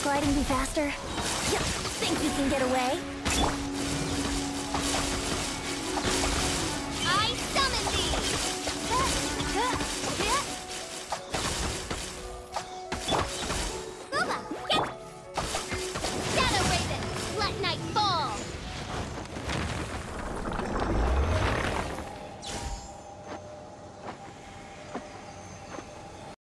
gliding be faster? Yeah, think you can get away?